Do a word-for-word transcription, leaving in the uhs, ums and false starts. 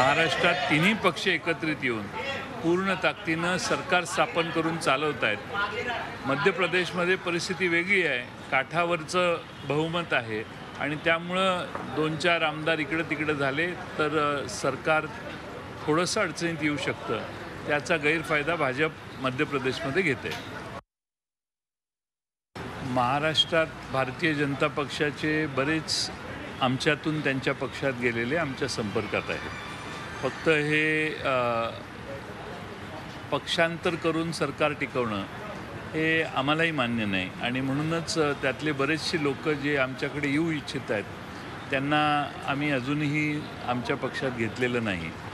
महाराष्ट्रात तिन्ही पक्ष एकत्रित येऊन पूर्ण ताकदीनं सरकार स्थापन करून चालवत आहेत। मध्य प्रदेशमध्ये परिस्थिती वेगळी आहे, काठावरचं बहुमत आहे आणि त्यामुळं दोन चार आमदार इकडे तिकडे झाले तर सरकार थोडंसं अडचणीत येऊ शकतं। त्याचा गैरफायदा भाजप मध्य प्रदेशमध्ये घेते। महाराष्ट्रात भारतीय जनता पक्षाचे बरेच आमच्यातून त्यांच्या पक्षात गेलेले आमच्या संपर्कात आहेत। फक्त हे पक्षांतर करून सरकार टिकवणं हे आम्हालाही मान्य नाही आणि म्हणूनच त्यातले बरेचसे लोक जे आमच्याकडे येऊ इच्छित आहेत त्यांना आम्ही अजूनही आमच्या पक्षात घेतलेलं नाही।